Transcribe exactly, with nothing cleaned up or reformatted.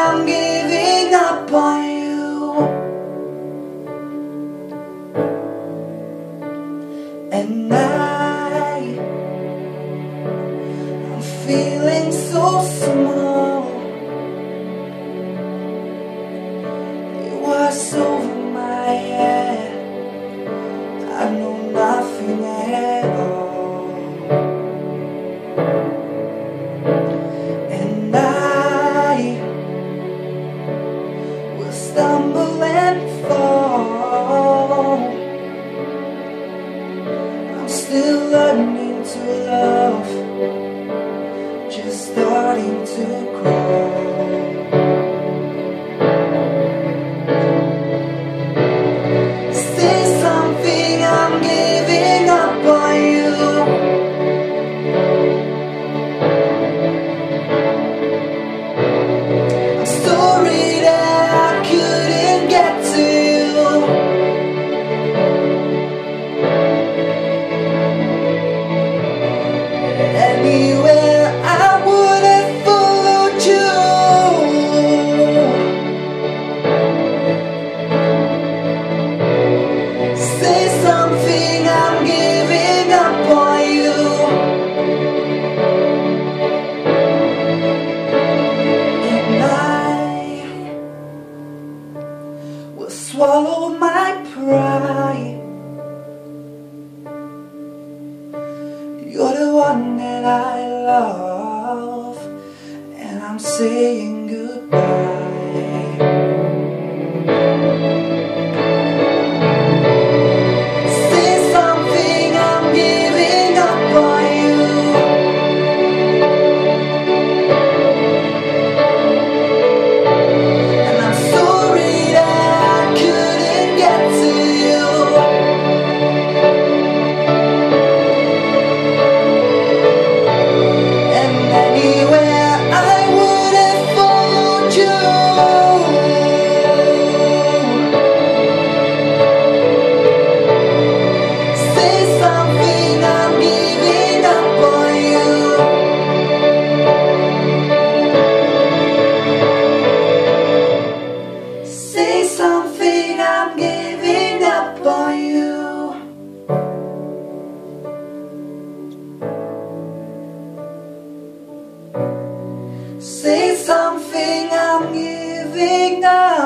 I'm giving up on you. And I, I'm feeling so small. It was over my head, I know nothing at all. And I will stumble and fall. I'm still learning to love, just starting to crawl. Say something, I'm giving up on you. I'm sorry that I couldn't get to you. Anywhere I would have followed you. Say something, I'm giving up on you. And I will swallow my pride. You're the one that I love, and I'm saying goodbye. Say something, I'm giving up on you. And I'm sorry that I couldn't get to you. And anywhere I would have followed you. Say something, I'm giving up on you. Say something, I'm giving up on you. Say something, I'm giving up.